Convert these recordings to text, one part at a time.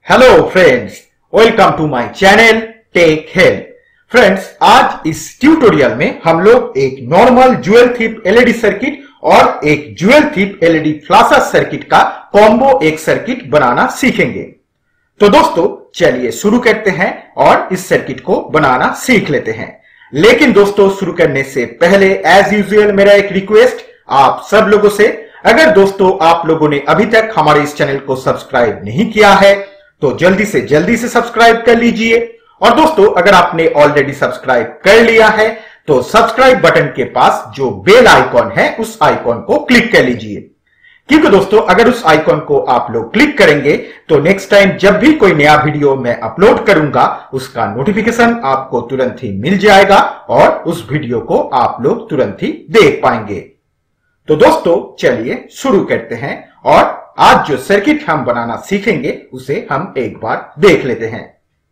Hello friends, welcome to my channel tech help. Friends, आज इस tutorial में हम लोग एक normal dual chip LED circuit और एक dual chip LED flasher circuit का कॉम्बो एक सर्किट बनाना सीखेंगे। तो दोस्तों चलिए शुरू करते हैं और इस सर्किट को बनाना सीख लेते हैं। लेकिन दोस्तों शुरू करने से पहले एज यूजुअल मेरा एक रिक्वेस्ट आप सब लोगों से, अगर दोस्तों आप लोगों ने अभी तक हमारे इस चैनल को सब्सक्राइब नहीं किया है तो जल्दी से सब्सक्राइब कर लीजिए। और दोस्तों अगर आपने ऑलरेडी सब्सक्राइब कर लिया है तो सब्सक्राइब बटन के पास जो बेल आइकॉन है उस आइकॉन को क्लिक कर लीजिए, क्योंकि दोस्तों अगर उस आइकॉन को आप लोग क्लिक करेंगे तो नेक्स्ट टाइम जब भी कोई नया वीडियो मैं अपलोड करूंगा उसका नोटिफिकेशन आपको तुरंत ही मिल जाएगा और उस वीडियो को आप लोग तुरंत ही देख पाएंगे। तो दोस्तों चलिए शुरू करते हैं और आज जो सर्किट हम बनाना सीखेंगे उसे हम एक बार देख लेते हैं।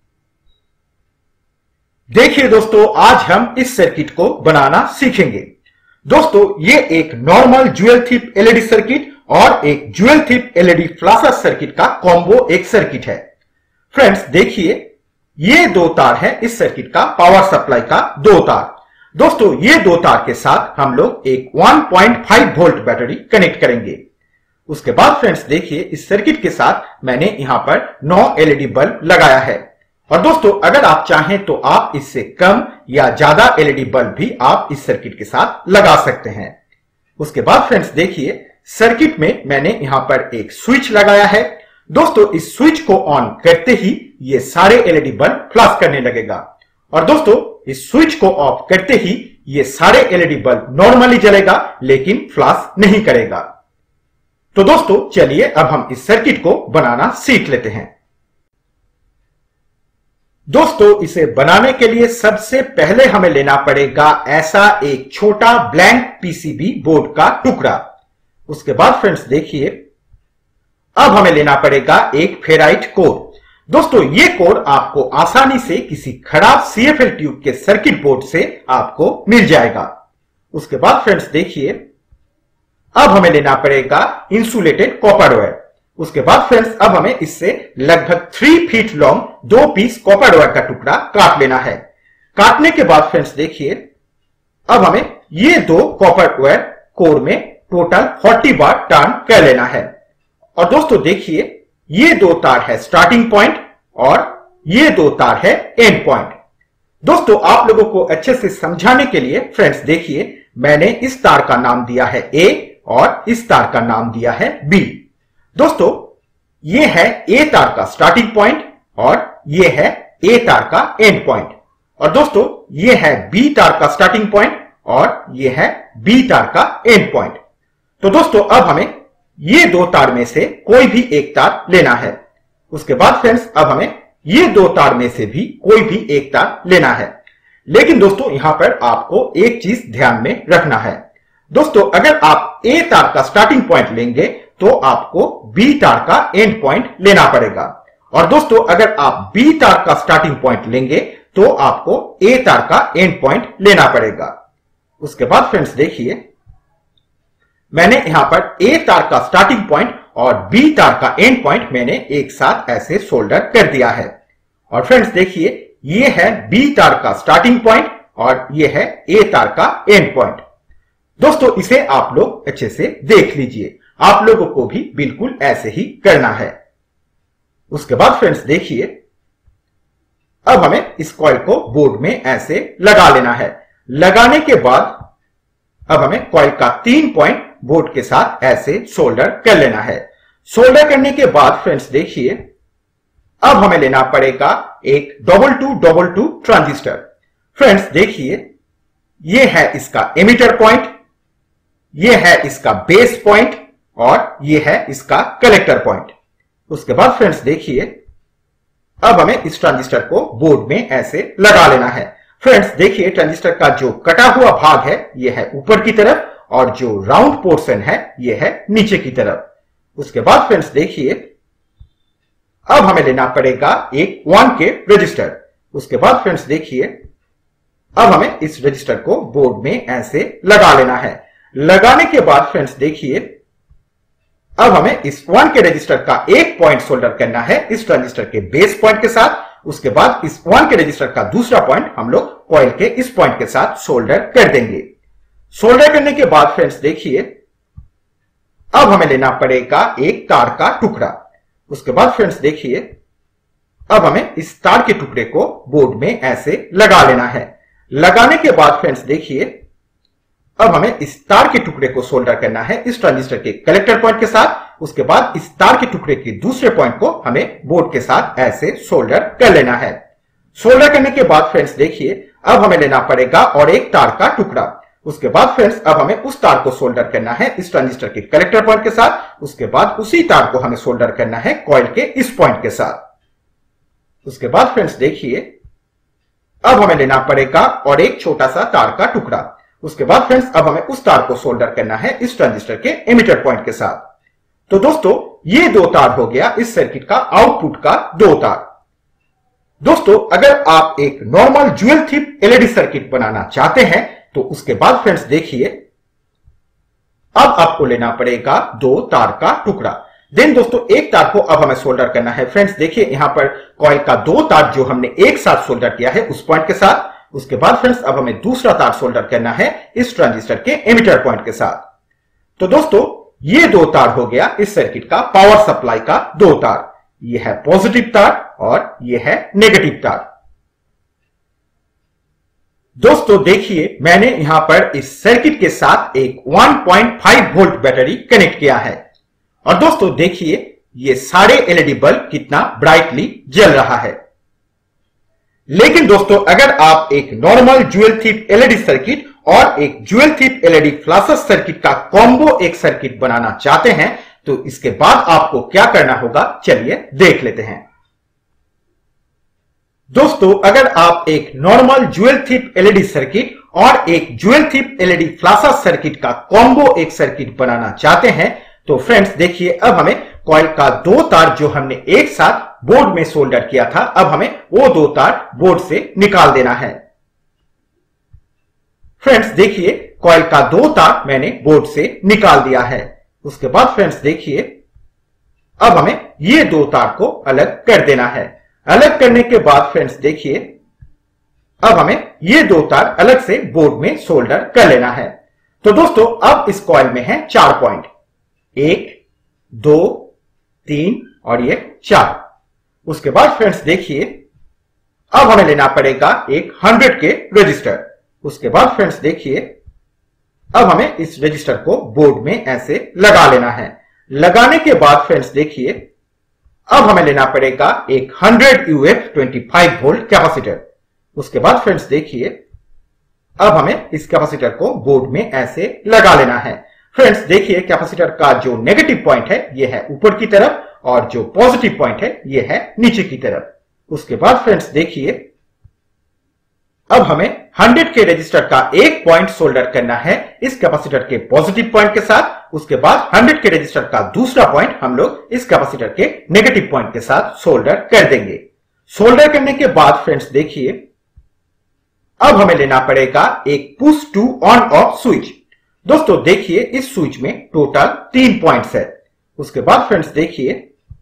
देखिए दोस्तों, आज हम इस सर्किट को बनाना सीखेंगे। दोस्तों ये एक normal dual chip LED circuit और एक dual chip LED flasher circuit का कॉम्बो एक सर्किट है। फ्रेंड्स देखिए, ये दो तार है इस सर्किट का, पावर सप्लाई का दो तार। दोस्तों ये दो तार के साथ हम लोग एक 1.5 वोल्ट बैटरी कनेक्ट करेंगे। उसके बाद फ्रेंड्स देखिए, इस सर्किट के साथ मैंने यहां पर 9 एलईडी बल्ब लगाया है। और दोस्तों अगर आप चाहें तो आप इससे कम या ज्यादा एलईडी बल्ब भी आप इस सर्किट के साथ लगा सकते हैं। उसके बाद फ्रेंड्स देखिए, सर्किट में मैंने यहां पर एक स्विच लगाया है। दोस्तों इस स्विच को ऑन करते ही ये सारे एलईडी बल्ब फ्लैश करने लगेगा और दोस्तों इस स्विच को ऑफ करते ही ये सारे एलईडी बल्ब नॉर्मली जलेगा लेकिन फ्लैश नहीं करेगा। तो दोस्तों चलिए अब हम इस सर्किट को बनाना सीख लेते हैं। दोस्तों इसे बनाने के लिए सबसे पहले हमें लेना पड़ेगा ऐसा एक छोटा ब्लैंक पीसीबी बोर्ड का टुकड़ा। उसके बाद फ्रेंड्स देखिए, अब हमें लेना पड़ेगा एक फेराइट कोर। दोस्तों ये कोर आपको आसानी से किसी खराब सीएफएल ट्यूब के सर्किट बोर्ड से आपको मिल जाएगा। उसके बाद फ्रेंड्स देखिए, अब हमें लेना पड़ेगा इंसुलेटेड कॉपर वायर। उसके बाद फ्रेंड्स अब हमें इससे लगभग 3 feet long 2 piece copper wire का टुकड़ा काट लेना है। काटने के बाद फ्रेंड्स देखिए, अब हमें ये दो कॉपर वायर कोर में टोटल 40 बार टर्न कर लेना है। और दोस्तों देखिए, ये दो तार है स्टार्टिंग पॉइंट और ये दो तार है एंड पॉइंट। दोस्तों आप लोगों को अच्छे से समझाने के लिए फ्रेंड्स देखिए, मैंने इस तार का नाम दिया है ए और इस तार का नाम दिया है बी। दोस्तों ये है ए तार का स्टार्टिंग पॉइंट और ये है ए तार का एंड पॉइंट। और दोस्तों ये है बी तार का स्टार्टिंग पॉइंट और ये है बी तार का एंड पॉइंट। तो दोस्तों अब हमें ये दो तार में से कोई भी एक तार लेना है। उसके बाद फ्रेंड्स अब हमें ये दो तार में से भी कोई भी एक तार लेना है। लेकिन दोस्तों यहां पर आपको एक चीज ध्यान में रखना है। दोस्तों अगर आप ए तार का स्टार्टिंग पॉइंट लेंगे तो आपको बी तार का एंड पॉइंट लेना पड़ेगा। और दोस्तों अगर आप बी तार का स्टार्टिंग पॉइंट लेंगे तो आपको ए तार का एंड पॉइंट लेना पड़ेगा। उसके बाद फ्रेंड्स देखिए, मैंने यहां पर ए तार का स्टार्टिंग पॉइंट और बी तार का एंड पॉइंट मैंने एक साथ ऐसे सोल्डर कर दिया है। और फ्रेंड्स देखिए, ये है बी तार का स्टार्टिंग पॉइंट और ये है ए तार का एंड पॉइंट। दोस्तों इसे आप लोग अच्छे से देख लीजिए, आप लोगों को भी बिल्कुल ऐसे ही करना है। उसके बाद फ्रेंड्स देखिए, अब हमें इस कॉइल को बोर्ड में ऐसे लगा लेना है। लगाने के बाद अब हमें कॉइल का 3 पॉइंट बोर्ड के साथ ऐसे सोल्डर कर लेना है। सोल्डर करने के बाद फ्रेंड्स देखिए, अब हमें लेना पड़ेगा एक 222 ट्रांजिस्टर। फ्रेंड्स देखिए, ये है इसका एमिटर पॉइंट, ये है इसका बेस पॉइंट और ये है इसका कलेक्टर पॉइंट। उसके बाद फ्रेंड्स देखिए, अब हमें इस ट्रांजिस्टर को बोर्ड में ऐसे लगा लेना है। फ्रेंड्स देखिए, ट्रांजिस्टर का जो कटा हुआ भाग है ये है ऊपर की तरफ और जो राउंड पोर्शन है ये है नीचे की तरफ। उसके बाद फ्रेंड्स देखिए, अब हमें लेना पड़ेगा एक 1K रजिस्टर। उसके बाद फ्रेंड्स देखिए, अब हमें इस रजिस्टर को बोर्ड में ऐसे लगा लेना है। लगाने के बाद फ्रेंड्स देखिए, अब हमें इस 1 के रजिस्टर का एक पॉइंट सोल्डर करना है इस ट्रांजिस्टर के बेस पॉइंट के साथ। उसके बाद इस 1 के रजिस्टर का दूसरा पॉइंट हम लोग कॉइल के इस पॉइंट के साथ सोल्डर कर देंगे। सोल्डर करने के बाद फ्रेंड्स देखिए, अब हमें लेना पड़ेगा एक तार का टुकड़ा। उसके बाद फ्रेंड्स देखिए, अब हमें इस तार के टुकड़े को बोर्ड में ऐसे लगा लेना है। लगाने के बाद फ्रेंड्स देखिए, अब हमें इस तार के टुकड़े को सोल्डर करना है इस ट्रांजिस्टर के कलेक्टर पॉइंट के साथ। उसके बाद इस तार के टुकड़े के दूसरे पॉइंट को हमें बोर्ड के साथ ऐसे सोल्डर कर लेना है। सोल्डर करने के बाद फ्रेंड्स देखिए, अब हमें लेना पड़ेगा और एक तार का टुकड़ा। उसके बाद फ्रेंड्स अब हमें उस तार को सोल्डर करना है इस ट्रांजिस्टर के कलेक्टर पॉइंट के साथ। उसके बाद उसी तार को हमें सोल्डर करना है कॉइल के इस पॉइंट के साथ। उसके बाद फ्रेंड्स देखिए, अब हमें लेना पड़ेगा और एक छोटा सा तार का टुकड़ा। उसके बाद फ्रेंड्स अब हमें उस तार को सोल्डर करना है इस ट्रांजिस्टर के एमिटर पॉइंट के साथ। तो दोस्तों ये दो तार हो गया इस सर्किट का आउटपुट का दो तार। दोस्तों अगर आप एक normal dual chip LED circuit बनाना चाहते हैं तो उसके बाद फ्रेंड्स देखिए, अब आपको लेना पड़ेगा दो तार का टुकड़ा। देन दोस्तों एक तार को अब हमें सोल्डर करना है। फ्रेंड्स देखिए यहां पर कॉइल का दो तार जो हमने एक साथ सोल्डर किया है उस पॉइंट के साथ। उसके बाद फ्रेंड्स अब हमें दूसरा तार सोल्डर करना है इस ट्रांजिस्टर के एमिटर पॉइंट के साथ। तो दोस्तों ये दो तार हो गया इस सर्किट का पावर सप्लाई का दो तार। ये है पॉजिटिव तार और ये है नेगेटिव तार। दोस्तों देखिए मैंने यहां पर इस सर्किट के साथ एक 1.5 वोल्ट बैटरी कनेक्ट किया है और दोस्तों देखिए ये सारे एलईडी बल्ब कितना ब्राइटली जल रहा है। लेकिन दोस्तों अगर आप एक normal dual chip LED circuit और एक dual chip LED flashes circuit का कॉम्बो एक सर्किट बनाना चाहते हैं तो इसके बाद आपको क्या करना होगा, चलिए देख लेते हैं। दोस्तों अगर आप एक normal dual chip LED circuit और एक dual chip LED flashes circuit का कॉम्बो एक सर्किट बनाना चाहते हैं तो फ्रेंड्स देखिए, अब हमें कॉइल का दो तार जो हमने एक साथ बोर्ड में सोल्डर किया था, अब हमें वो दो तार बोर्ड से निकाल देना है। फ्रेंड्स देखिए कॉइल का दो तार मैंने बोर्ड से निकाल दिया है। उसके बाद फ्रेंड्स देखिए, अब हमें ये दो तार को अलग कर देना है। अलग करने के बाद फ्रेंड्स देखिए, अब हमें ये दो तार अलग से बोर्ड में सोल्डर कर लेना है। तो दोस्तों अब इस कॉइल में है 4 पॉइंट, 1 2 3 और ये 4। उसके बाद फ्रेंड्स देखिए, अब हमें लेना पड़ेगा एक 100 के रजिस्टर। उसके बाद फ्रेंड्स देखिए, अब हमें इस रजिस्टर को बोर्ड में ऐसे लगा लेना है। लगाने के बाद फ्रेंड्स देखिए, अब हमें लेना पड़ेगा एक 100 यूएफ 25 वोल्ट कैपेसिटर। उसके बाद फ्रेंड्स देखिए, अब हमें इस कैपेसिटर को बोर्ड में ऐसे लगा लेना है। फ्रेंड्स देखिए कैपेसिटर का जो नेगेटिव पॉइंट है ये है ऊपर की तरफ और जो पॉजिटिव पॉइंट है ये है नीचे की तरफ। उसके बाद फ्रेंड्स देखिए, अब हमें 100 के रजिस्टर का एक पॉइंट सोल्डर करना है इस कैपेसिटर के पॉजिटिव पॉइंट के साथ। उसके बाद 100 के रजिस्टर का दूसरा पॉइंट हम लोग इस कैपेसिटर के नेगेटिव पॉइंट के साथ सोल्डर कर देंगे। सोल्डर करने के बाद फ्रेंड्स देखिए, अब हमें लेना पड़ेगा एक push to on off switch. दोस्तों देखिए इस स्विच में टोटल 3 पॉइंट्स है। उसके बाद फ्रेंड्स देखिए,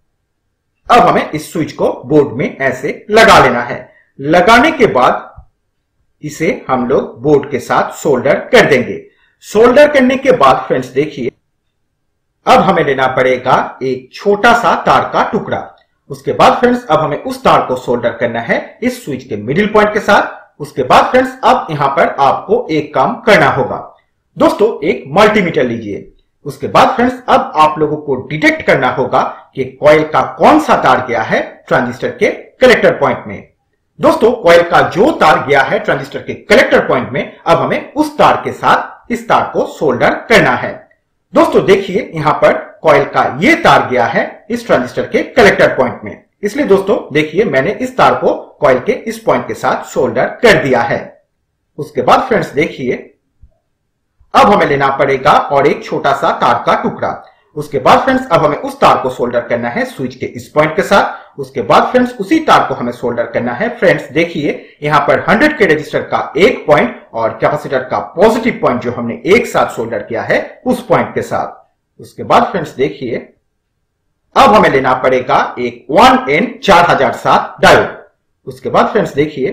अब हमें इस स्विच को बोर्ड में ऐसे लगा लेना है। लगाने के बाद इसे हम लोग बोर्ड के साथ सोल्डर कर देंगे। सोल्डर करने के बाद फ्रेंड्स देखिए, अब हमें लेना पड़ेगा एक छोटा सा तार का टुकड़ा। उसके बाद फ्रेंड्स अब हमें उस तार को सोल्डर करना है इस स्विच के मिडिल पॉइंट के साथ। उसके बाद फ्रेंड्स अब यहां पर आपको एक काम करना होगा। दोस्तों एक मल्टीमीटर लीजिए। उसके बाद फ्रेंड्स अब आप लोगों को डिटेक्ट करना होगा कि कॉइल का कौन सा तार गया है ट्रांजिस्टर के कलेक्टर पॉइंट में। दोस्तों कॉइल का जो तार गया है ट्रांजिस्टर के कलेक्टर पॉइंट में, अब हमें उस तार के साथ इस तार को सोल्डर करना है। दोस्तों देखिए यहां पर कॉइल का ये तार गया है इस ट्रांजिस्टर के कलेक्टर पॉइंट में, इसलिए दोस्तों देखिए मैंने इस तार को कॉइल के इस पॉइंट के साथ सोल्डर कर दिया है। उसके बाद फ्रेंड्स देखिए, अब हमें लेना पड़ेगा और एक छोटा सा तार का टुकड़ा। उसके बाद फ्रेंड्स अब हमें उस तार को सोल्डर करना है स्विच के इस पॉइंट के साथ। उसके बाद फ्रेंड्स उसी तार को हमें सोल्डर करना है। फ्रेंड्स देखिए यहां पर 100 के रजिस्टर का एक पॉइंट और कैपेसिटर का पॉजिटिव पॉइंट जो हमने एक साथ सोल्डर किया है उस पॉइंट के साथ। उसके बाद फ्रेंड्स देखिए, अब हमें लेना पड़ेगा एक 1N4007 डायोड। उसके बाद फ्रेंड्स देखिए,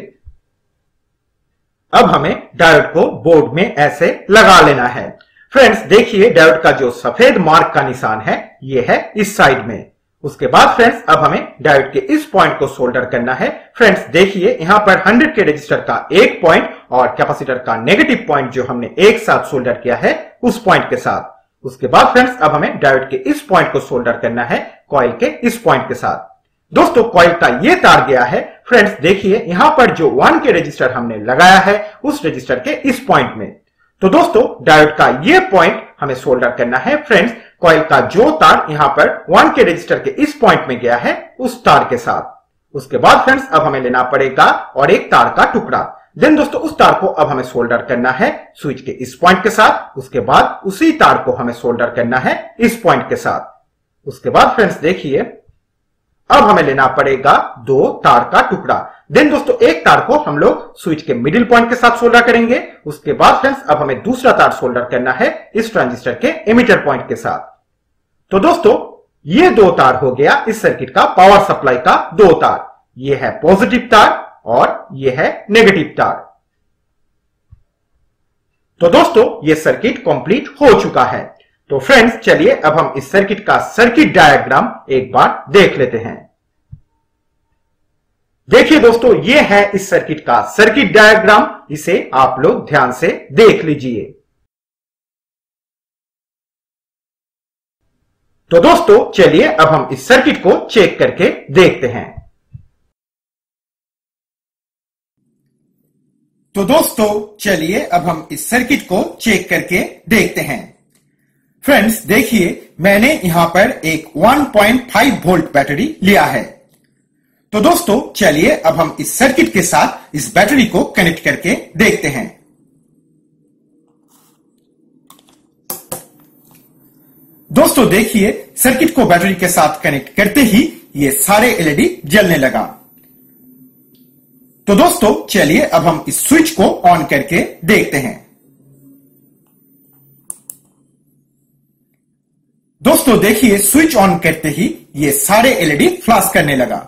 अब हमें डायोड को बोर्ड में ऐसे लगा लेना है। फ्रेंड्स देखिए, डायोड का जो सफेद मार्क का निशान है ये है इस साइड में। उसके बाद फ्रेंड्स अब हमें डायोड के इस पॉइंट को सोल्डर करना है। फ्रेंड्स देखिए, यहां पर 100 के रजिस्टर का एक पॉइंट और कैपेसिटर का नेगेटिव पॉइंट जो हमने एक साथ सोल्डर किया है उस पॉइंट के साथ। उसके बाद फ्रेंड्स अब हमें डायोड के इस पॉइंट को सोल्डर करना है कॉइल के इस पॉइंट के साथ। दोस्तों कॉइल का ये तार गया है। फ्रेंड्स देखिए, यहां पर जो 1 के रजिस्टर हमने लगाया है उस रजिस्टर के इस पॉइंट में। तो दोस्तों डायोड का ये पॉइंट हमें सोल्डर करना है। फ्रेंड्स कॉइल का जो तार यहां पर 1 के रजिस्टर के इस पॉइंट में गया है उस तार के साथ। उसके बाद फ्रेंड्स अब हमें लेना पड़ेगा और एक तार का टुकड़ा। देन दोस्तों उस तार को अब हमें सोल्डर करना है स्विच के इस पॉइंट के साथ। उसके बाद उसी तार को हमें सोल्डर करना है इस पॉइंट के साथ। उसके बाद फ्रेंड्स देखिए, अब हमें लेना पड़ेगा 2 तार का टुकड़ा। देन दोस्तों एक तार को हम लोग स्विच के मिडिल पॉइंट के साथ सोल्डर करेंगे। उसके बाद फ्रेंड्स अब हमें दूसरा तार सोल्डर करना है इस ट्रांजिस्टर के एमिटर पॉइंट के साथ। तो दोस्तों ये 2 तार हो गया इस सर्किट का पावर सप्लाई का 2 तार। ये है पॉजिटिव तार और ये है नेगेटिव तार। तो दोस्तों ये सर्किट कंप्लीट हो चुका है। तो फ्रेंड्स चलिए अब हम इस सर्किट का सर्किट डायग्राम एक बार देख लेते हैं। देखिए दोस्तों, ये है इस सर्किट का सर्किट डायग्राम। इसे आप लोग ध्यान से देख लीजिए। तो दोस्तों चलिए अब हम इस सर्किट को चेक करके देखते हैं। तो दोस्तों चलिए अब हम इस सर्किट को चेक करके देखते हैं। फ्रेंड्स देखिए, मैंने यहां पर एक 1.5 वोल्ट बैटरी लिया है। तो दोस्तों चलिए अब हम इस सर्किट के साथ इस बैटरी को कनेक्ट करके देखते हैं। दोस्तों देखिए, सर्किट को बैटरी के साथ कनेक्ट करते ही ये सारे एलईडी जलने लगा। तो दोस्तों चलिए अब हम इस स्विच को ऑन करके देखते हैं। दोस्तों देखिए, स्विच ऑन करते ही ये सारे एलईडी फ्लैश करने लगा।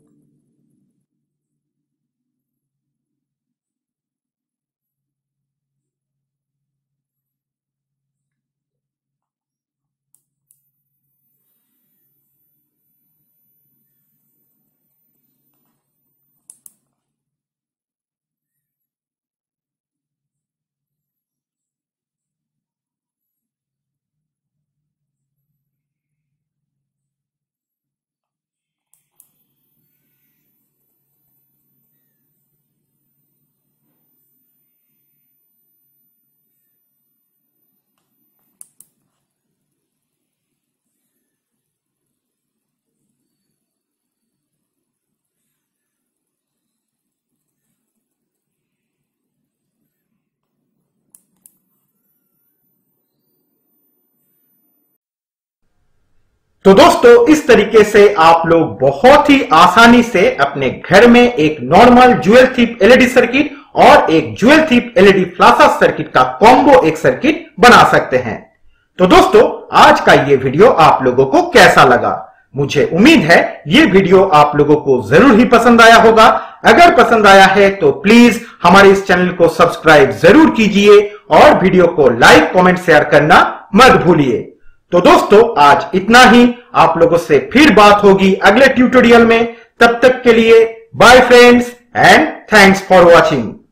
तो दोस्तों इस तरीके से आप लोग बहुत ही आसानी से अपने घर में एक normal joule thief LED circuit और एक joule thief LED flasher circuit का कॉम्बो एक सर्किट बना सकते हैं। तो दोस्तों आज का ये वीडियो आप लोगों को कैसा लगा? मुझे उम्मीद है ये वीडियो आप लोगों को जरूर ही पसंद आया होगा। अगर पसंद आया है तो प्लीज हमारे इस चैनल को सब्सक्राइब जरूर कीजिए और वीडियो को लाइक कमेंट शेयर करना मत भूलिए। तो दोस्तों आज इतना ही। आप लोगों से फिर बात होगी अगले ट्यूटोरियल में। तब तक के लिए bye friends and thanks for watching.